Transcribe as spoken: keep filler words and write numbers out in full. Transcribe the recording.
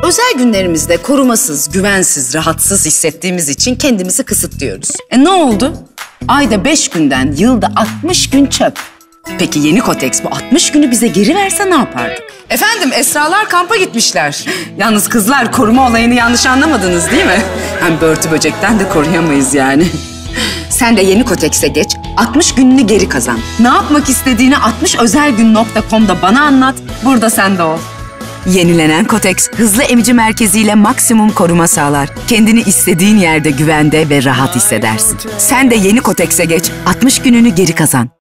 özel günlerimizde korumasız, güvensiz, rahatsız hissettiğimiz için kendimizi kısıtlıyoruz. E ne oldu? Ayda beş günden yılda altmış gün çöp. Peki yeni Kotex bu altmış günü bize geri verse ne yapardık? Efendim Esralar kampa gitmişler. Yalnız kızlar, koruma olayını yanlış anlamadınız değil mi? Hem börtü böcekten de koruyamayız yani. Sen de yeni Kotex'e geç, altmış gününü geri kazan. Ne yapmak istediğini altmış özelgün nokta com'da bana anlat, burada sen de ol. Yenilenen Kotex, hızlı emici merkeziyle maksimum koruma sağlar. Kendini istediğin yerde güvende ve rahat hissedersin. Sen de yeni Kotex'e geç, altmış gününü geri kazan.